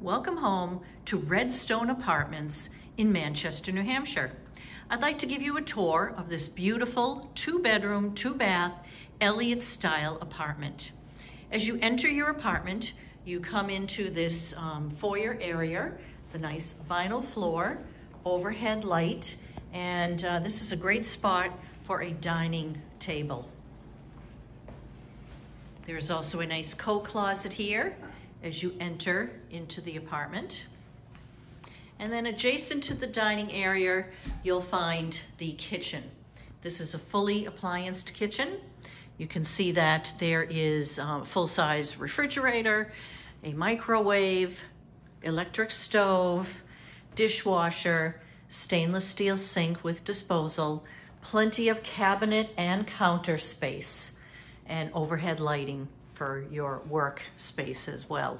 welcome home to Redstone Apartments in Manchester, New Hampshire. I'd like to give you a tour of this beautiful 2-bedroom, 2-bath Elliot Style apartment. As you enter your apartment, you come into this foyer area, the nice vinyl floor, overhead light, and this is a great spot for a dining table. There's also a nice coat closet here as you enter into the apartment. And then adjacent to the dining area, you'll find the kitchen. This is a fully applianced kitchen. You can see that there is a full-size refrigerator, a microwave, electric stove, dishwasher, stainless steel sink with disposal, plenty of cabinet and counter space, and overhead lighting for your work space as well.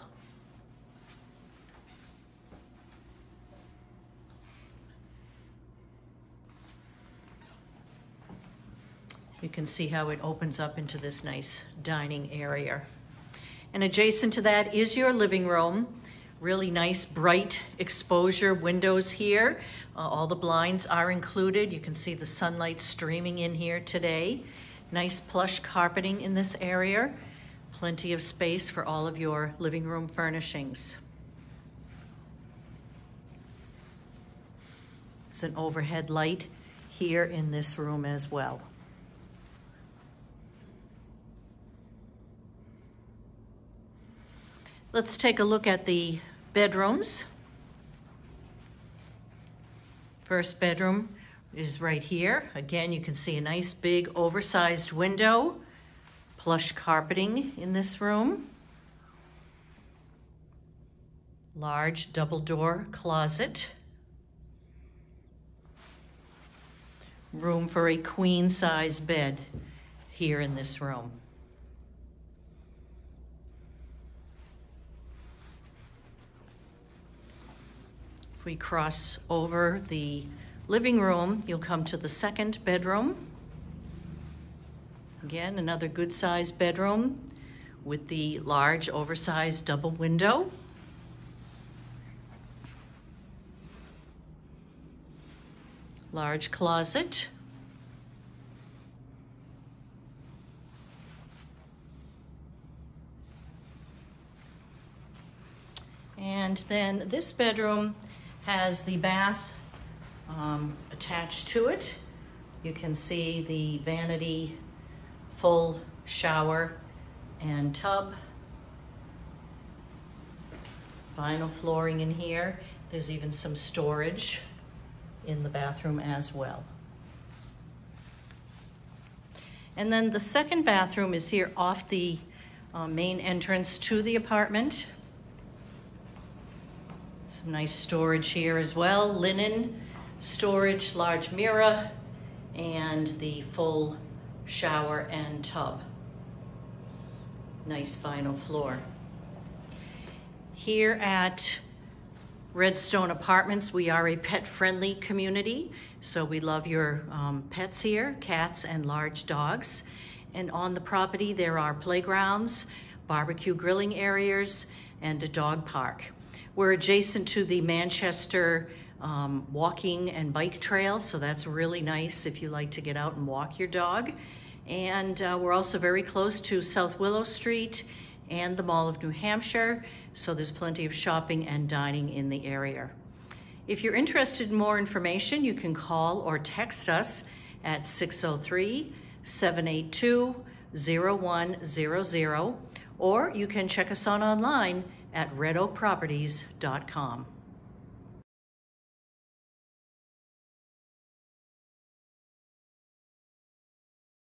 You can see how it opens up into this nice dining area. And adjacent to that is your living room. Really nice bright exposure windows here. All the blinds are included. You can see the sunlight streaming in here today. Nice plush carpeting in this area. Plenty of space for all of your living room furnishings. It's an overhead light here in this room as well. Let's take a look at the bedrooms. First bedroom is right here. Again, you can see a nice big oversized window, plush carpeting in this room, large double door closet, room for a queen size bed here in this room. If we cross over the living room, you'll come to the second bedroom. Again, another good sized bedroom with the large oversized double window. Large closet. And then this bedroom has the bath attached to it. You can see the vanity, full shower and tub. Vinyl flooring in here. There's even some storage in the bathroom as well. And then the second bathroom is here off the main entrance to the apartment. Some nice storage here as well. Linen storage, large mirror, and the full shower and tub. Nice vinyl floor. Here at Redstone Apartments, we are a pet-friendly community, so we love your pets here, cats and large dogs. And on the property, there are playgrounds, barbecue grilling areas, and a dog park. We're adjacent to the Manchester walking and bike trail, so that's really nice if you like to get out and walk your dog. And we're also very close to South Willow Street and the Mall of New Hampshire, so there's plenty of shopping and dining in the area. If you're interested in more information, you can call or text us at 603-782-0100, or you can check us out online at redoakproperties.com.